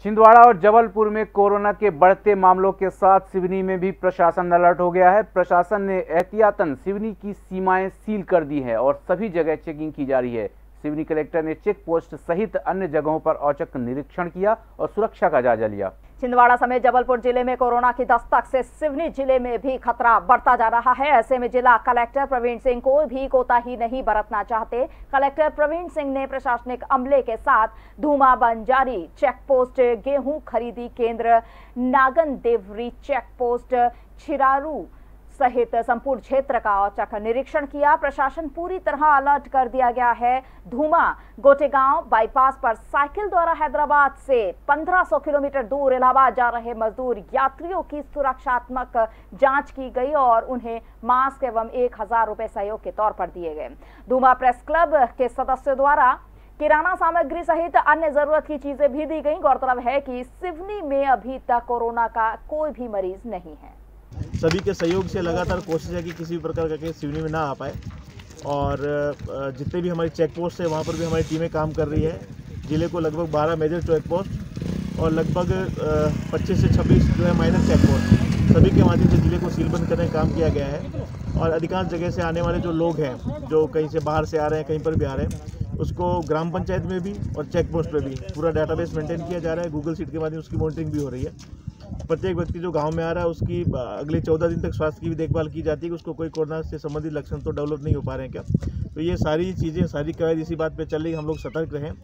छिंदवाड़ा और जबलपुर में कोरोना के बढ़ते मामलों के साथ सिवनी में भी प्रशासन अलर्ट हो गया है। प्रशासन ने एहतियातन सिवनी की सीमाएं सील कर दी है और सभी जगह चेकिंग की जा रही है। सिवनी कलेक्टर ने चेक पोस्ट सहित अन्य जगहों पर औचक निरीक्षण किया और सुरक्षा का जायजा लिया। छिंदवाड़ा समेत जबलपुर जिले में कोरोना की दस्तक से सिवनी जिले में भी खतरा बढ़ता जा रहा है। ऐसे में जिला कलेक्टर प्रवीण सिंह कोई भी कोताही नहीं बरतना चाहते। कलेक्टर प्रवीण सिंह ने प्रशासनिक अमले के साथ धूमा बंजारी चेक पोस्ट, गेहूं खरीदी केंद्र, नागन देवरी चेक पोस्ट, छिरारू सहित संपूर्ण क्षेत्र का औचक निरीक्षण किया। प्रशासन पूरी तरह अलर्ट कर दिया गया है। धूमा गोटेगांव बाईपास पर साइकिल द्वारा हैदराबाद से 1500 किलोमीटर दूर इलाहाबाद जा रहे मजदूर यात्रियों की सुरक्षात्मक जांच की गई और उन्हें मास्क एवं 1000 रुपए सहयोग के तौर पर दिए गए। धूमा प्रेस क्लब के सदस्यों द्वारा किराना सामग्री सहित अन्य जरूरत की चीजें भी दी गई। गौरतलब है कि सिवनी में अभी तक कोरोना का कोई भी मरीज नहीं है। सभी के सहयोग से लगातार कोशिश है कि किसी भी प्रकार का केस सिवनी में ना आ पाए और जितने भी हमारी चेक पोस्ट है वहाँ पर भी हमारी टीमें काम कर रही है। जिले को लगभग 12 मेजर चेक पोस्ट और लगभग 25 से 26 जो है माइनर चेक पोस्ट, सभी के माध्यम से जिले को सीलबंद करने का काम किया गया है। और अधिकांश जगह से आने वाले जो लोग हैं, जो कहीं से बाहर से आ रहे हैं, कहीं पर भी आ रहे हैं, उसको ग्राम पंचायत में भी और चेक पोस्ट पर भी पूरा डाटाबेस मेंटेन किया जा रहा है। गूगल शीट के माध्यम से उसकी मॉनिटरिंग भी हो रही है। प्रत्येक व्यक्ति जो गांव में आ रहा है उसकी अगले 14 दिन तक स्वास्थ्य की भी देखभाल की जाती है कि उसको कोई कोरोना से संबंधित लक्षण तो डेवलप नहीं हो पा रहे हैं क्या। तो ये सारी चीज़ें, सारी कवायद इसी बात पे चल रही, हम लोग सतर्क रहें।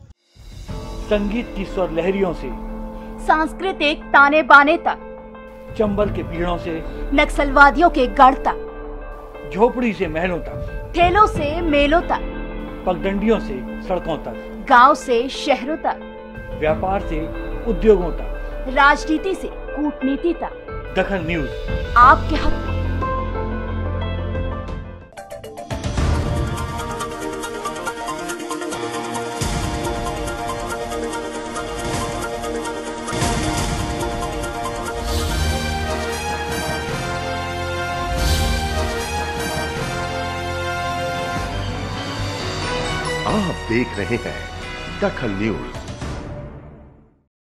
संगीत की स्वर लहरियों से सांस्कृतिक ताने बाने तक, चंबल के पीड़ों से नक्सलवादियों के गढ़ तक, झोपड़ी से महलों तक, ठेलों से मेलों तक, पगडंडियों से सड़कों तक, गांव से शहरों तक, व्यापार से उद्योगों तक, राजनीति से कूटनीति तक, दखल न्यूज आपके हक में। आप देख रहे हैं दखल न्यूज।